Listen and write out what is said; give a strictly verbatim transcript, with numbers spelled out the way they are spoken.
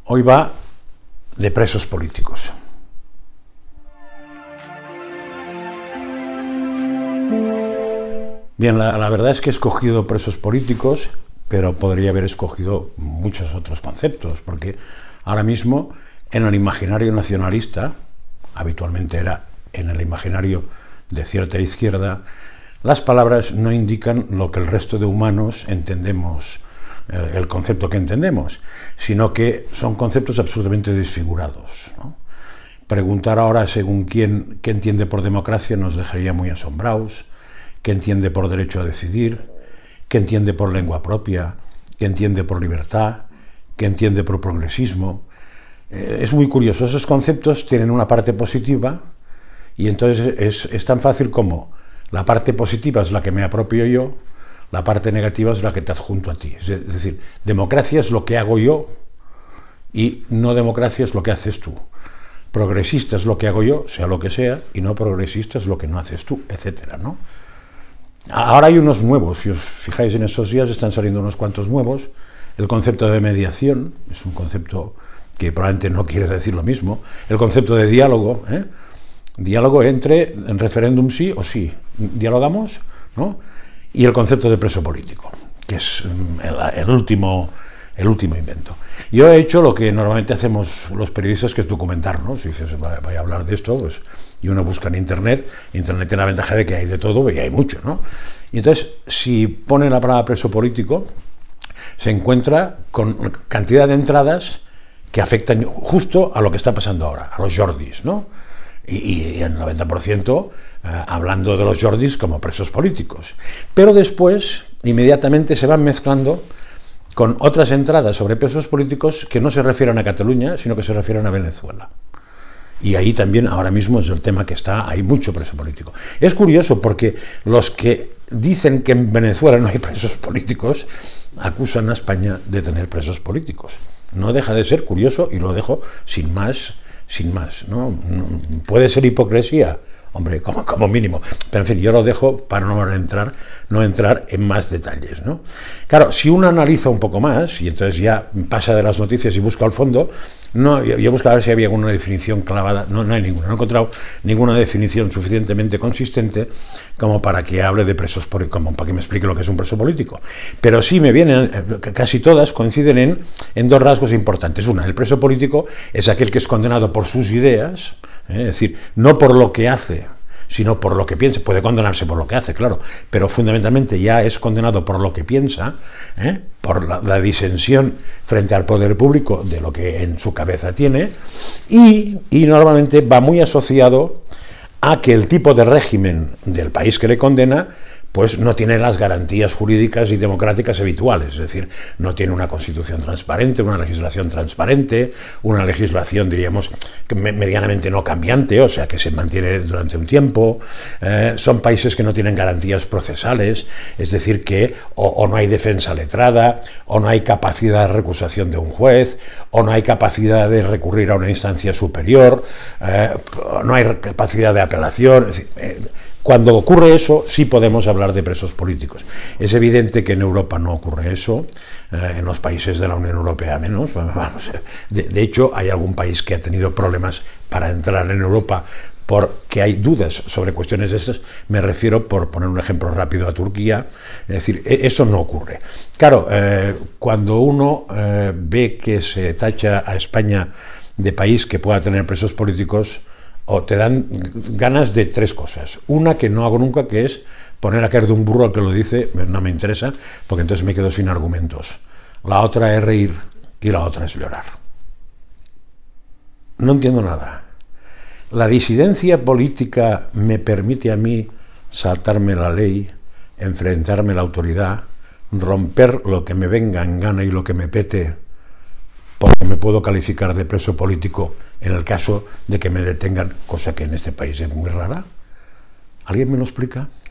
Hoy va de presos políticos. Bien, la, la verdad es que he escogido presos políticos, pero podría haber escogido muchos otros conceptos, porque ahora mismo en el imaginario nacionalista, habitualmente era en el imaginario de cierta izquierda, las palabras no indican lo que el resto de humanos entendemos, eh, el concepto que entendemos, sino que son conceptos absolutamente desfigurados, ¿no? Preguntar ahora según quién qué entiende por democracia nos dejaría muy asombrados, qué entiende por derecho a decidir, qué entiende por lengua propia, qué entiende por libertad, qué entiende por progresismo. Eh, es muy curioso, esos conceptos tienen una parte positiva y entonces es, es tan fácil como la parte positiva es la que me apropio yo, la parte negativa es la que te adjunto a ti. Es decir, democracia es lo que hago yo y no democracia es lo que haces tú. Progresista es lo que hago yo, sea lo que sea, y no progresista es lo que no haces tú, etcétera, ¿no? Ahora hay unos nuevos, si os fijáis en estos días están saliendo unos cuantos nuevos. El concepto de mediación es un concepto que probablemente no quiere decir lo mismo. El concepto de diálogo, ¿eh? Diálogo entre en referéndum sí o sí. ¿Dialogamos? ¿No? Y el concepto de preso político, que es el, el, último, el último invento. Yo he hecho lo que normalmente hacemos los periodistas, que es documentar, ¿no? Si dices, voy a hablar de esto, pues, y uno busca en Internet, Internet tiene la ventaja de que hay de todo y hay mucho, ¿no? Y entonces, si pone la palabra preso político, se encuentra con cantidad de entradas que afectan justo a lo que está pasando ahora, a los Jordis, ¿no? Y, y el noventa por ciento eh, hablando de los Jordis como presos políticos. Pero después, inmediatamente se van mezclando con otras entradas sobre presos políticos que no se refieren a Cataluña, sino que se refieren a Venezuela. Y ahí también, ahora mismo, es el tema que está, hay mucho preso político. Es curioso porque los que dicen que en Venezuela no hay presos políticos, acusan a España de tener presos políticos. No deja de ser curioso y lo dejo sin más, sin más, ¿no? Puede ser hipocresía, hombre, como, como mínimo, pero en fin, yo lo dejo para no entrar, no entrar en más detalles, ¿no? Claro, si uno analiza un poco más, y entonces ya pasa de las noticias y busca al fondo, no, yo, yo buscaba a ver si había alguna definición clavada, no, no hay ninguna, no he encontrado ninguna definición suficientemente consistente como para que hable de presos políticos, como para que me explique lo que es un preso político. Pero sí me vienen, casi todas coinciden en, en dos rasgos importantes. Una, el preso político es aquel que es condenado por sus ideas, ¿eh? Es decir, no por lo que hace, sino por lo que piensa. Puede condenarse por lo que hace, claro, pero fundamentalmente ya es condenado por lo que piensa, ¿eh? Por la, la disensión frente al poder público de lo que en su cabeza tiene, y, y normalmente va muy asociado a que el tipo de régimen del país que le condena pues no tiene las garantías jurídicas y democráticas habituales, es decir, no tiene una constitución transparente, una legislación transparente, una legislación, diríamos, medianamente no cambiante, o sea, que se mantiene durante un tiempo. Eh, son países que no tienen garantías procesales, es decir, que o, o no hay defensa letrada, o no hay capacidad de recusación de un juez, o no hay capacidad de recurrir a una instancia superior, eh, no hay capacidad de apelación, es decir, eh, cuando ocurre eso, sí podemos hablar de presos políticos. Es evidente que en Europa no ocurre eso, eh, en los países de la Unión Europea menos. Vamos, de, de hecho, hay algún país que ha tenido problemas para entrar en Europa porque hay dudas sobre cuestiones de estas. Me refiero, por poner un ejemplo rápido, a Turquía. Es decir, eso no ocurre. Claro, eh, cuando uno eh, ve que se tacha a España de país que pueda tener presos políticos, o te dan ganas de tres cosas. Una que no hago nunca, que es poner a caer de un burro al que lo dice, no me interesa, porque entonces me quedo sin argumentos. La otra es reír y la otra es llorar. No entiendo nada. La disidencia política me permite a mí saltarme la ley, enfrentarme a la autoridad, romper lo que me venga en gana y lo que me pete, porque me puedo calificar de preso político en el caso de que me detengan, cosa que en este país es muy rara. ¿Alguien me lo explica?